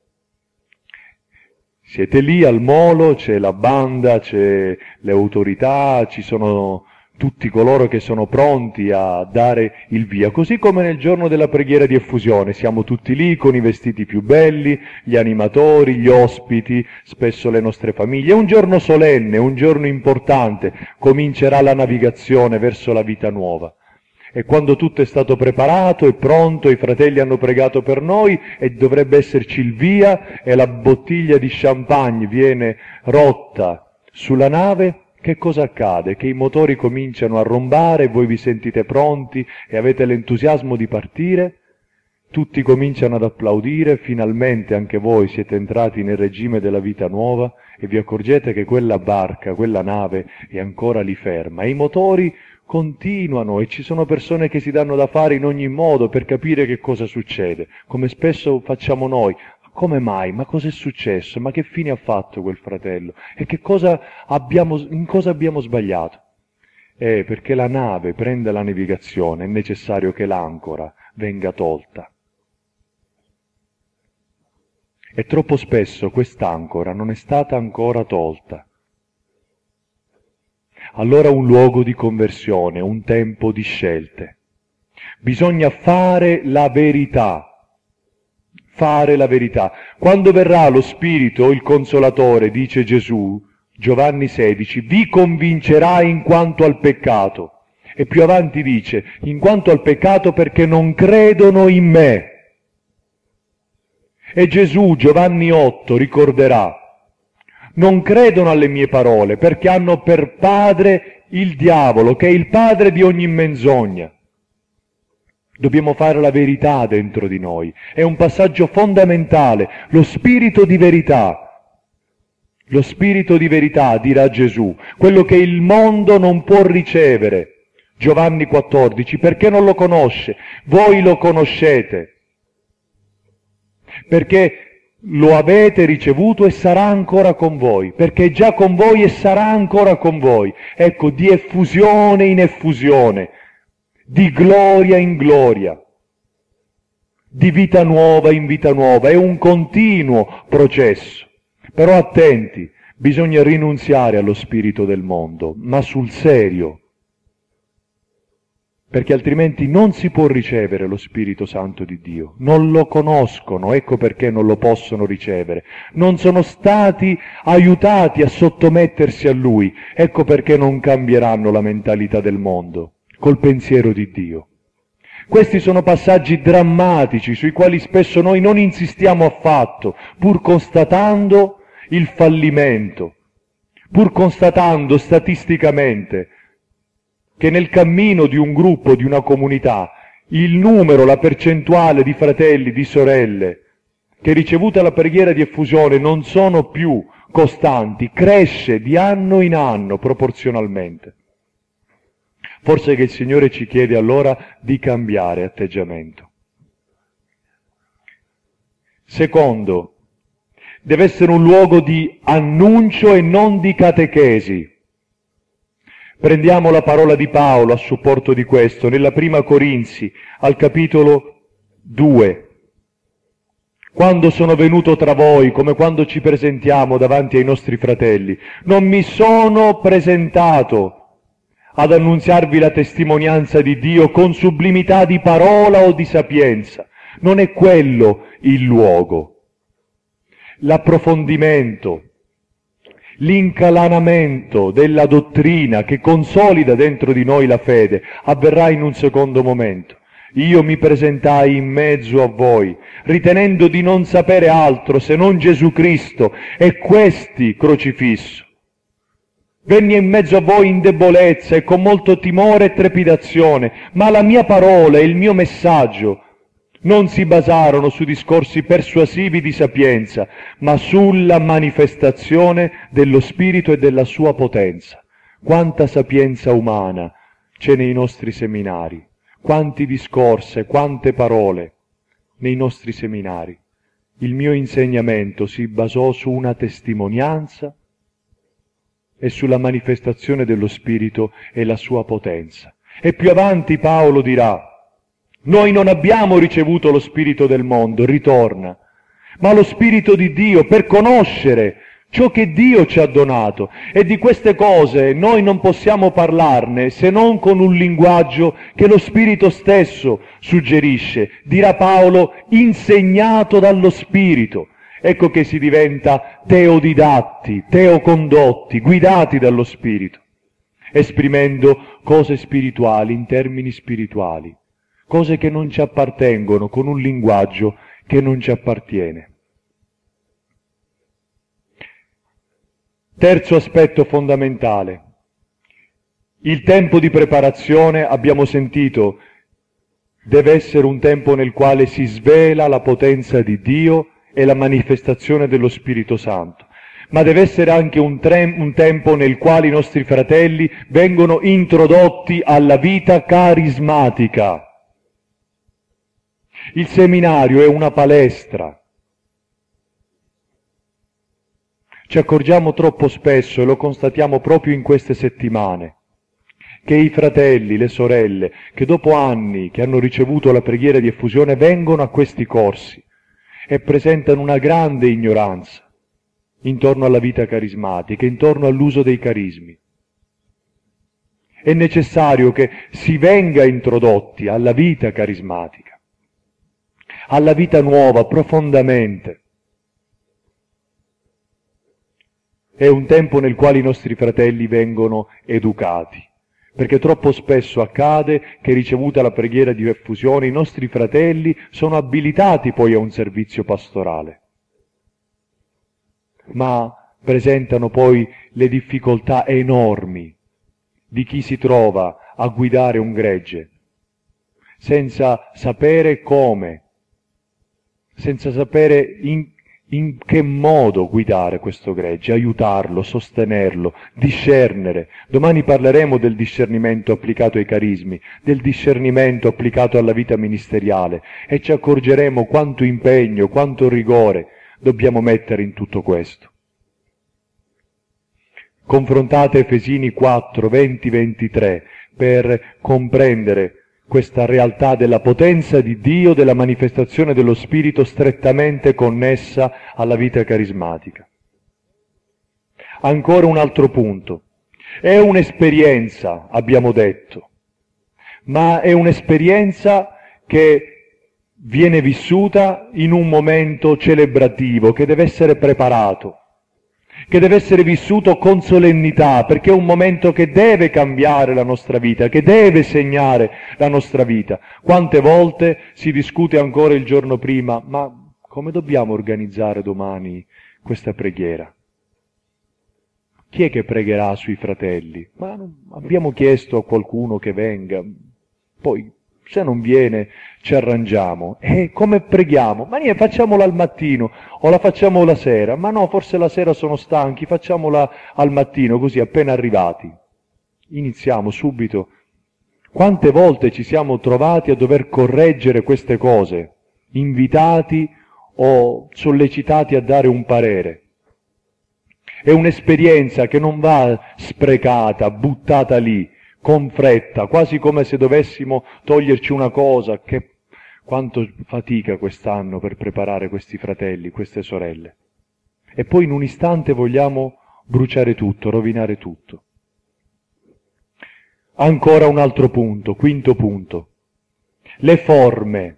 Siete lì al molo, c'è la banda, c'è le autorità, ci sono tutti coloro che sono pronti a dare il via, così come nel giorno della preghiera di effusione, siamo tutti lì con i vestiti più belli, gli animatori, gli ospiti, spesso le nostre famiglie. È un giorno solenne, un giorno importante, comincerà la navigazione verso la vita nuova. E quando tutto è stato preparato e pronto, i fratelli hanno pregato per noi e dovrebbe esserci il via e la bottiglia di champagne viene rotta sulla nave, che cosa accade? Che i motori cominciano a rombare, voi vi sentite pronti e avete l'entusiasmo di partire, tutti cominciano ad applaudire, finalmente anche voi siete entrati nel regime della vita nuova e vi accorgete che quella barca, quella nave è ancora lì ferma e i motori continuano e ci sono persone che si danno da fare in ogni modo per capire che cosa succede, come spesso facciamo noi. Come mai? Ma cosa è successo? Ma che fine ha fatto quel fratello? E che cosa abbiamo, in cosa abbiamo sbagliato? Eh, perché la nave prenda la navigazione è necessario che l'ancora venga tolta. E troppo spesso quest'ancora non è stata ancora tolta. Allora un luogo di conversione, un tempo di scelte. Bisogna fare la verità. Fare la verità. Quando verrà lo Spirito, il Consolatore, dice Gesù, Giovanni sedici, vi convincerà in quanto al peccato. E più avanti dice, in quanto al peccato perché non credono in me. E Gesù, Giovanni otto, ricorderà, non credono alle mie parole perché hanno per padre il diavolo, che è il padre di ogni menzogna. Dobbiamo fare la verità dentro di noi. È un passaggio fondamentale, lo spirito di verità. Lo spirito di verità, dirà Gesù, quello che il mondo non può ricevere. Giovanni quattordici, perché non lo conosce? Voi lo conoscete. Perché lo avete ricevuto e sarà ancora con voi. Perché è già con voi e sarà ancora con voi. Ecco, di effusione in effusione. Di gloria in gloria, di vita nuova in vita nuova, è un continuo processo. Però attenti, bisogna rinunziare allo spirito del mondo, ma sul serio, perché altrimenti non si può ricevere lo Spirito Santo di Dio. Non lo conoscono, ecco perché non lo possono ricevere. Non sono stati aiutati a sottomettersi a Lui, ecco perché non cambieranno la mentalità del mondo col pensiero di Dio. Questi sono passaggi drammatici sui quali spesso noi non insistiamo affatto, pur constatando il fallimento, pur constatando statisticamente che nel cammino di un gruppo, di una comunità, il numero, la percentuale di fratelli, di sorelle che ricevuta la preghiera di effusione non sono più costanti, cresce di anno in anno proporzionalmente. Forse che il Signore ci chiede allora di cambiare atteggiamento. Secondo, deve essere un luogo di annuncio e non di catechesi. Prendiamo la parola di Paolo a supporto di questo, nella prima Corinzi, al capitolo due. Quando sono venuto tra voi, come quando ci presentiamo davanti ai nostri fratelli, non mi sono presentato ad annunziarvi la testimonianza di Dio con sublimità di parola o di sapienza. Non è quello il luogo. L'approfondimento, l'incalanamento della dottrina che consolida dentro di noi la fede avverrà in un secondo momento. Io mi presentai in mezzo a voi, ritenendo di non sapere altro se non Gesù Cristo e questi crocifisso. Venni in mezzo a voi in debolezza e con molto timore e trepidazione, ma la mia parola e il mio messaggio non si basarono su discorsi persuasivi di sapienza, ma sulla manifestazione dello Spirito e della sua potenza. Quanta sapienza umana c'è nei nostri seminari, quanti discorsi, quante parole nei nostri seminari. Il mio insegnamento si basò su una testimonianza e sulla manifestazione dello Spirito e la sua potenza. E più avanti Paolo dirà: noi non abbiamo ricevuto lo spirito del mondo, ritorna, ma lo Spirito di Dio per conoscere ciò che Dio ci ha donato. E di queste cose noi non possiamo parlarne se non con un linguaggio che lo Spirito stesso suggerisce. Dirà Paolo, insegnato dallo Spirito. Ecco che si diventa teodidatti, teocondotti, guidati dallo Spirito, esprimendo cose spirituali in termini spirituali, cose che non ci appartengono con un linguaggio che non ci appartiene. Terzo aspetto fondamentale. Il tempo di preparazione, abbiamo sentito, deve essere un tempo nel quale si svela la potenza di Dio e la manifestazione dello Spirito Santo, ma deve essere anche un, tre- un tempo nel quale i nostri fratelli vengono introdotti alla vita carismatica. Il seminario è una palestra. Ci accorgiamo troppo spesso, e lo constatiamo proprio in queste settimane, che i fratelli, le sorelle, che dopo anni che hanno ricevuto la preghiera di effusione vengono a questi corsi e presentano una grande ignoranza intorno alla vita carismatica, intorno all'uso dei carismi. È necessario che si venga introdotti alla vita carismatica, alla vita nuova, profondamente. È un tempo nel quale i nostri fratelli vengono educati, perché troppo spesso accade che, ricevuta la preghiera di effusione, i nostri fratelli sono abilitati poi a un servizio pastorale, ma presentano poi le difficoltà enormi di chi si trova a guidare un gregge, senza sapere come, senza sapere in in che modo guidare questo gregge, aiutarlo, sostenerlo, discernere. Domani parleremo del discernimento applicato ai carismi, del discernimento applicato alla vita ministeriale, e ci accorgeremo quanto impegno, quanto rigore dobbiamo mettere in tutto questo. Confrontate Efesini quattro, venti, ventitré per comprendere questa realtà della potenza di Dio, della manifestazione dello Spirito strettamente connessa alla vita carismatica. Ancora un altro punto. È un'esperienza, abbiamo detto, ma è un'esperienza che viene vissuta in un momento celebrativo, che deve essere preparato, che deve essere vissuto con solennità, perché è un momento che deve cambiare la nostra vita, che deve segnare la nostra vita. Quante volte si discute ancora il giorno prima, ma come dobbiamo organizzare domani questa preghiera? Chi è che pregherà sui fratelli? Ma non, abbiamo chiesto a qualcuno che venga, poi se non viene ci arrangiamo. E come preghiamo? Ma niente, facciamola al mattino o la facciamo la sera. Ma no, forse la sera sono stanchi, facciamola al mattino, così appena arrivati. Iniziamo subito. Quante volte ci siamo trovati a dover correggere queste cose, invitati o sollecitati a dare un parere. È un'esperienza che non va sprecata, buttata lì, con fretta, quasi come se dovessimo toglierci una cosa che Quanto fatica quest'anno per preparare questi fratelli, queste sorelle. E poi in un istante vogliamo bruciare tutto, rovinare tutto. Ancora un altro punto, quinto punto. Le forme.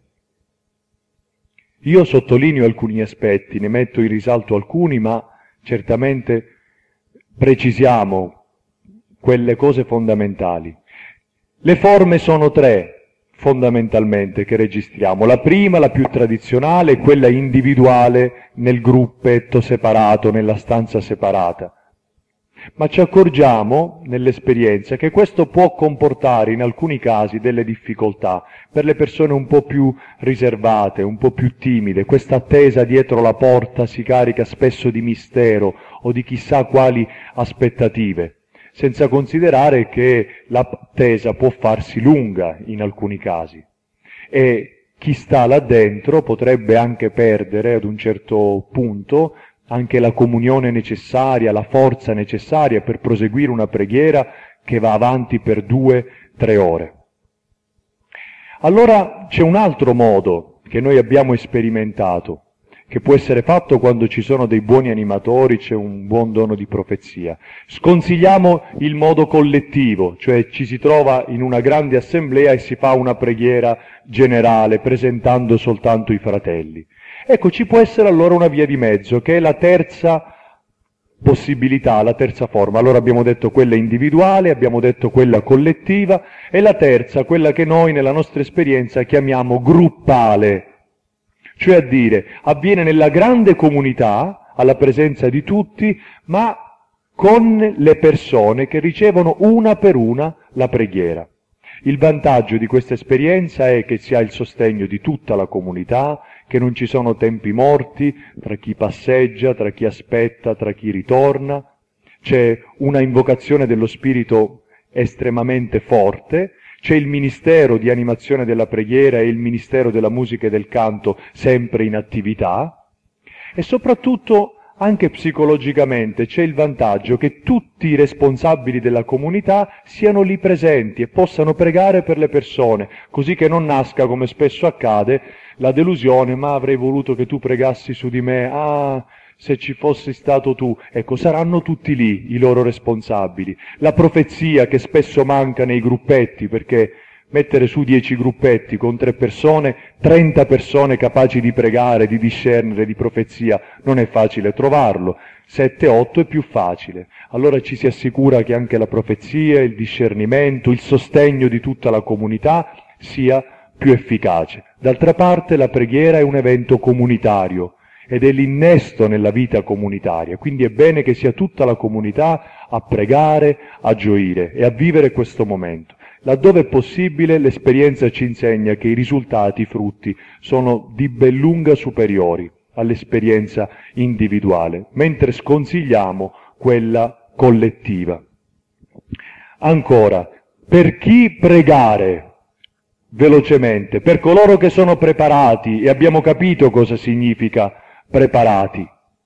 Io sottolineo alcuni aspetti, ne metto in risalto alcuni, ma certamente precisiamo quelle cose fondamentali. Le forme sono tre, fondamentalmente, che registriamo. La prima, la più tradizionale, è quella individuale nel gruppetto separato, nella stanza separata. Ma ci accorgiamo, nell'esperienza, che questo può comportare in alcuni casi delle difficoltà per le persone un po' più riservate, un po' più timide. Questa attesa dietro la porta si carica spesso di mistero o di chissà quali aspettative, senza considerare che l'attesa può farsi lunga in alcuni casi. E chi sta là dentro potrebbe anche perdere ad un certo punto anche la comunione necessaria, la forza necessaria per proseguire una preghiera che va avanti per due, tre ore. Allora c'è un altro modo che noi abbiamo sperimentato, che può essere fatto quando ci sono dei buoni animatori, c'è un buon dono di profezia. Sconsigliamo il modo collettivo, cioè ci si trova in una grande assemblea e si fa una preghiera generale, presentando soltanto i fratelli. Ecco, ci può essere allora una via di mezzo, che è la terza possibilità, la terza forma. Allora abbiamo detto quella individuale, abbiamo detto quella collettiva, e la terza, quella che noi nella nostra esperienza chiamiamo gruppale. Cioè a dire, avviene nella grande comunità, alla presenza di tutti, ma con le persone che ricevono una per una la preghiera. Il vantaggio di questa esperienza è che si ha il sostegno di tutta la comunità, che non ci sono tempi morti tra chi passeggia, tra chi aspetta, tra chi ritorna. C'è una invocazione dello Spirito estremamente forte, c'è il ministero di animazione della preghiera e il ministero della musica e del canto sempre in attività, e soprattutto anche psicologicamente c'è il vantaggio che tutti i responsabili della comunità siano lì presenti e possano pregare per le persone, così che non nasca, come spesso accade, la delusione: ma avrei voluto che tu pregassi su di me, ah, se ci fossi stato tu. Ecco, saranno tutti lì i loro responsabili. La profezia che spesso manca nei gruppetti, perché mettere su dieci gruppetti con tre persone, trenta persone capaci di pregare, di discernere, di profezia, non è facile trovarlo. Sette, otto è più facile. Allora ci si assicura che anche la profezia, il discernimento, il sostegno di tutta la comunità sia più efficace. D'altra parte la preghiera è un evento comunitario ed è l'innesto nella vita comunitaria, quindi è bene che sia tutta la comunità a pregare, a gioire e a vivere questo momento. Laddove è possibile, l'esperienza ci insegna che i risultati, i frutti, sono di ben lunga superiori all'esperienza individuale, mentre sconsigliamo quella collettiva. Ancora, per chi pregare? Velocemente, per coloro che sono preparati, e abbiamo capito cosa significa preparati,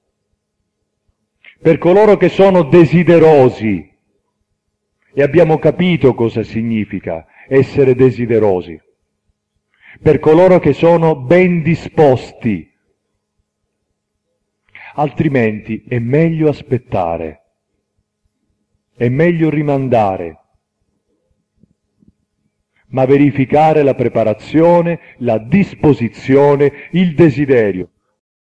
per coloro che sono desiderosi, e abbiamo capito cosa significa essere desiderosi, per coloro che sono ben disposti. Altrimenti è meglio aspettare, è meglio rimandare, ma verificare la preparazione, la disposizione, il desiderio.